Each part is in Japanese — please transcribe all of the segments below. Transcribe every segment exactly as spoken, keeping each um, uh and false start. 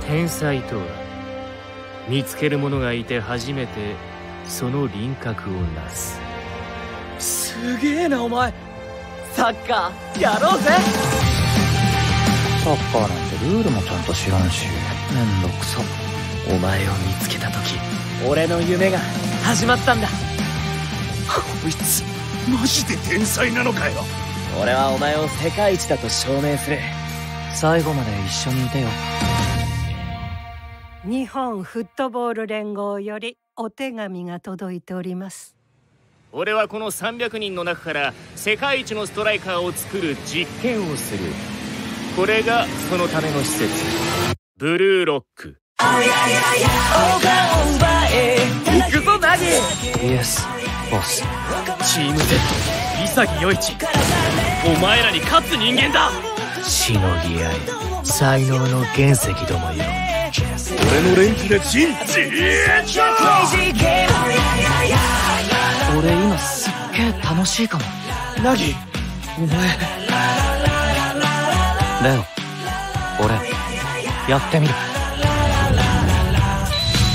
天才とは見つける者がいて初めてその輪郭をなす。 すげえなお前。サッカーやろうぜ。 サッカーなんてルールもちゃんと知らんしめんどくさ。 お前を見つけた時俺の夢が始まったんだ。こいつマジで天才なのかよ。 俺はお前を世界一だと証明する。 最後まで一緒にいてよ。 日本フットボール連合よりお手紙が届いております。 俺はこのさんびゃくにんの中から世界一のストライカーを作る実験をする。これがそのための施設、ブルーロック。 行くぞナギ。 イエスボス。 チーム Z 潔世一、お前らに勝つ人間だ。 しのぎ合い才能の原石どもよ。 俺の連気でチンチ俺今すっげえ楽しいかも。 ナギお前。 レオ俺やってみる。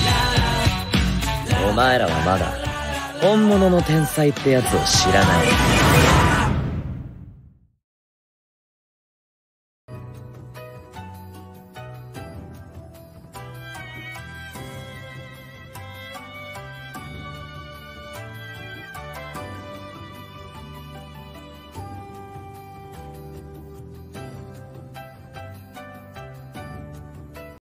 お前らはまだ本物の天才ってやつを知らない。